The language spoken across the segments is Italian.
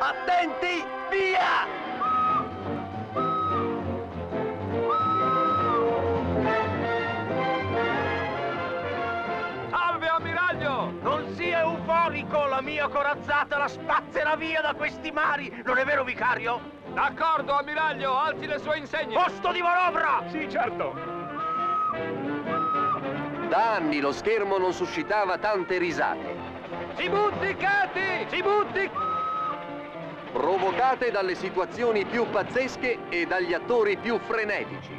Attenti, via! Salve, ammiraglio! Non sia euforico, la mia corazzata la spazzerà via da questi mari, non è vero, vicario? D'accordo, ammiraglio, alzi le sue insegne! Posto di manovra! Sì, certo! Da anni lo schermo non suscitava tante risate, Si butti, Katy! Si butti! provocate dalle situazioni più pazzesche e dagli attori più frenetici.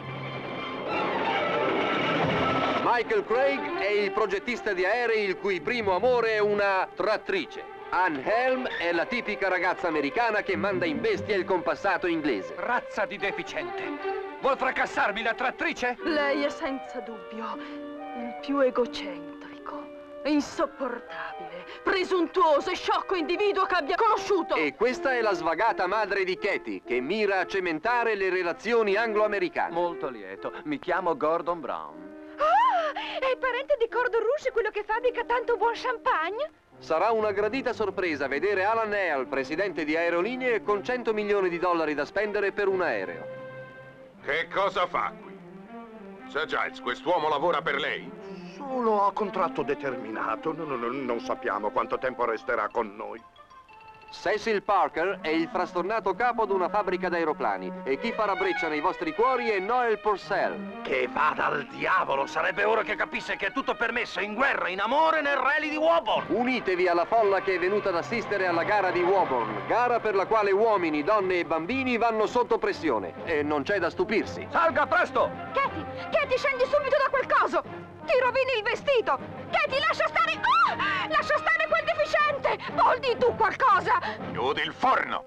Michael Craig è il progettista di aerei il cui primo amore è una trattrice. Anne Helm è la tipica ragazza americana che manda in bestia il compassato inglese. Razza di deficiente! Vuol fracassarmi la trattrice? Lei è senza dubbio il più egocentrico, insopportabile, presuntuoso e sciocco individuo che abbia conosciuto. E questa è la svagata madre di Katy, che mira a cementare le relazioni anglo-americane. Molto lieto. Mi chiamo Gordon Brown. Ah, è parente di Cordon Rouge, quello che fabbrica tanto buon champagne? Sarà una gradita sorpresa vedere Alan Hale, presidente di Aerolinee, con 100 milioni di dollari da spendere per un aereo. Che cosa fa qui? Sir Giles, quest'uomo lavora per lei? Solo a contratto determinato. Non sappiamo quanto tempo resterà con noi. Cecil Parker è il frastornato capo di una fabbrica d'aeroplani e chi farà breccia nei vostri cuori è Noel Purcell. Che vada al diavolo, sarebbe ora che capisse che è tutto permesso in guerra, in amore, nel rally di Woburn. Unitevi alla folla che è venuta ad assistere alla gara di Woburn, gara per la quale uomini, donne e bambini vanno sotto pressione. E non c'è da stupirsi. Salga presto! Katy, scendi subito da quel coso! Ti rovini il vestito! Katy, lascia stare... Ah! Lascia stare quel deficiente! Paul, di tu qualcosa! Chiudi il forno!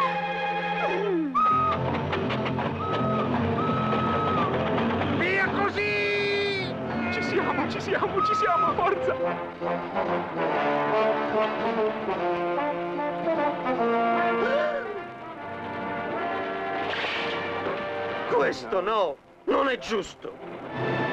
Via così! Ci siamo, forza! Questo no, non è giusto.